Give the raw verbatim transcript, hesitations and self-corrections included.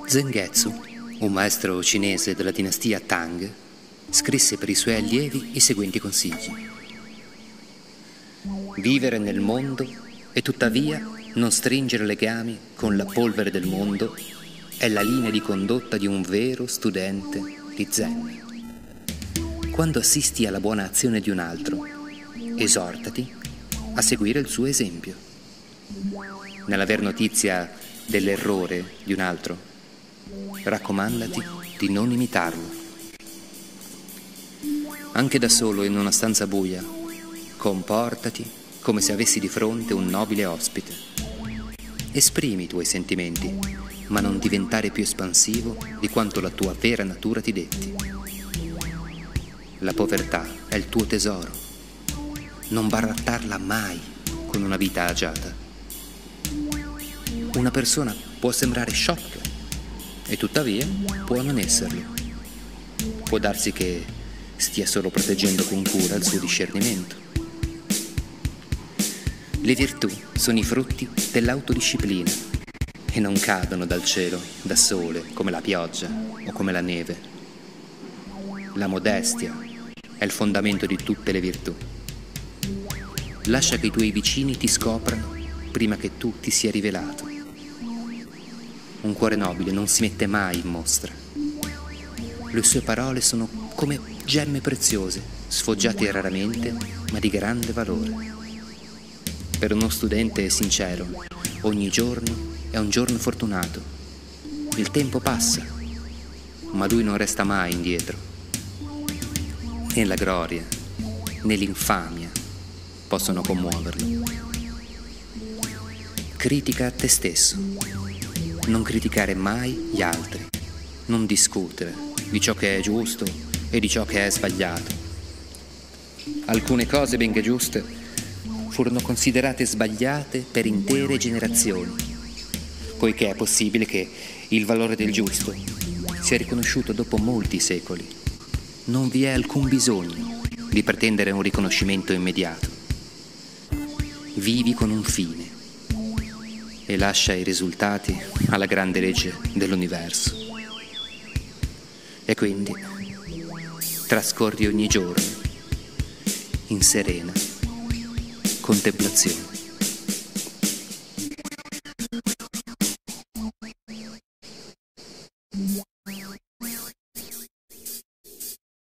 Zengetsu, un maestro cinese della dinastia Tang, scrisse per i suoi allievi i seguenti consigli. Vivere nel mondo e tuttavia non stringere legami con la polvere del mondo è la linea di condotta di un vero studente di Zen. Quando assisti alla buona azione di un altro, esortati a seguire il suo esempio. Nell'aver notizia dell'errore di un altro, raccomandati di non imitarlo. Anche da solo in una stanza buia, comportati come se avessi di fronte un nobile ospite. Esprimi i tuoi sentimenti, ma non diventare più espansivo di quanto la tua vera natura ti detti. La povertà è il tuo tesoro. Non barattarla mai con una vita agiata. Una persona può sembrare sciocca e tuttavia può non esserlo. Può darsi che stia solo proteggendo con cura il suo discernimento. Le virtù sono i frutti dell'autodisciplina e non cadono dal cielo da sole come la pioggia o come la neve. La modestia è il fondamento di tutte le virtù. Lascia che i tuoi vicini ti scoprano prima che tu ti sia rivelato. Un cuore nobile non si mette mai in mostra. Le sue parole sono come gemme preziose, sfoggiate raramente, ma di grande valore. Per uno studente sincero, ogni giorno è un giorno fortunato. Il tempo passa, ma lui non resta mai indietro. Né la gloria, né l'infamia possono commuoverlo. Critica a te stesso. Non criticare mai gli altri. Non discutere di ciò che è giusto e di ciò che è sbagliato. Alcune cose, benché giuste, furono considerate sbagliate per intere generazioni, poiché è possibile che il valore del giusto sia riconosciuto dopo molti secoli. Non vi è alcun bisogno di pretendere un riconoscimento immediato. Vivi con un fine e lascia i risultati alla grande legge dell'universo. E quindi trascorri ogni giorno in serena contemplazione.